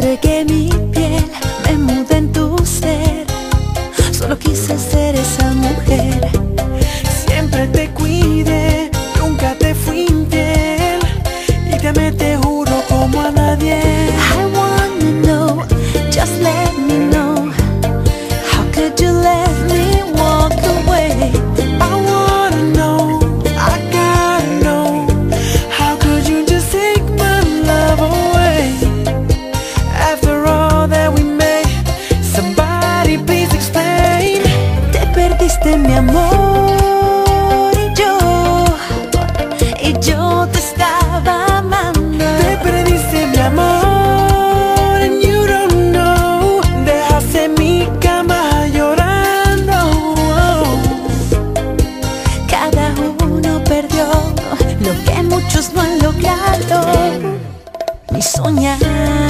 entregué mi piel, me mudé en tu ser. Solo quise ser esa mujer. Siempre te cuidé, nunca te fui infiel, y te amé, te juro, como a nadie. I wanna know, just let me know. How could you let me walk away? I wanna know, I gotta know. How could you just take my love away? After all that we made, somebody please explain. Te perdiste mi amor y yo te estaba amando. Te perdiste mi amor, and you don't know. Dejaste mi cama llorando. Cada uno perdió lo que muchos no han logrado, ni soñando.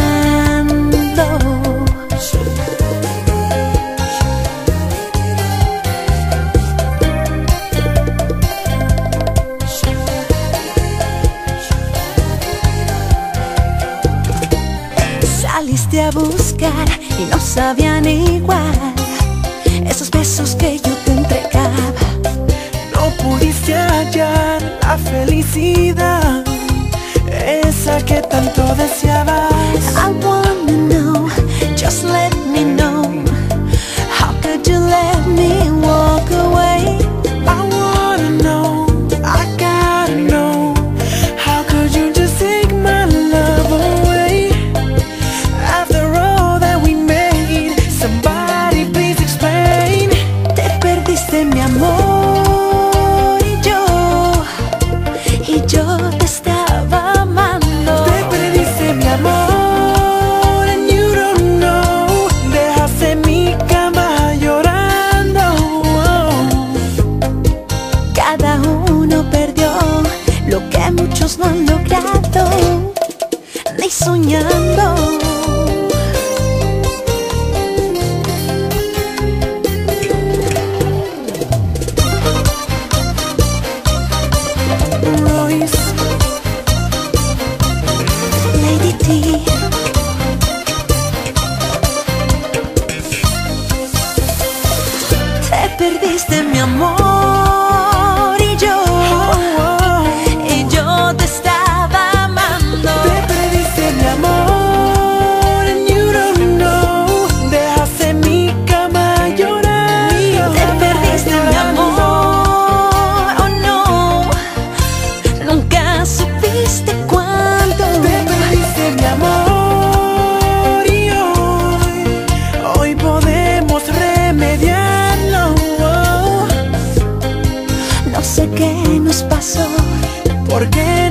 Saliste a buscar y no sabían igual esos besos que yo te entregaba. No pudiste hallar la felicidad, esa que tanto deseabas. I wanna know, just let me know. How could you let me walk away? I wanna know, I gotta know. How could you just take my love away? After all that we made, somebody please explain. Te perdiste mi amor y yo te estaba amando. Te perdiste mi amor, and you don't know. Dejaste mi cama llorando. Cada uno perdió lo que muchos no han logrado, ni soñando. Royce, Lady T. Te perdiste mi amor y yo te estaba amando. te perdiste mi amor, and you don't know. Dejaste mi cama llorando. Te perdiste mi amor, oh no, nunca supiste cuánto. Te perdiste mi amor, y hoy podemos remediarlo. No sé qué nos pasó, ¿Por qué